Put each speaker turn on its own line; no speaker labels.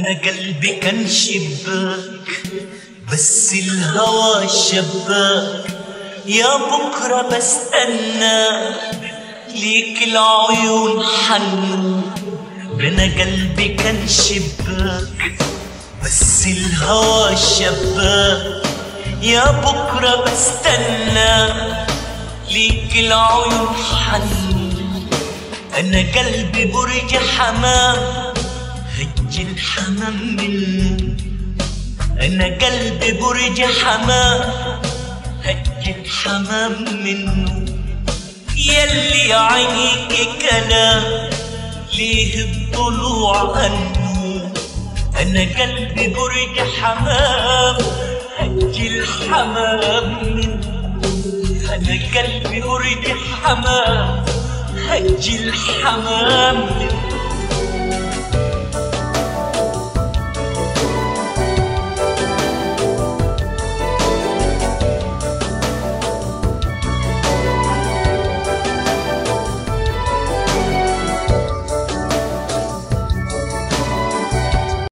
أنا قلبي كان شباك بس الهوى شباك، يا بكرة بستنى ليك العيون حنوا. أنا قلبي كان شباك بس الهوى شباك، يا بكرة بستنى ليك العيون حنوا. أنا قلبي برج حمام هج الحمام منه، أنا قلبي برج حمام هج الحمام منه. يلي عينيك كلام ليه الضلوع أنه، أنا قلبي برج حمام هج الحمام منه، أنا قلبي برج حمام هج الحمام منه.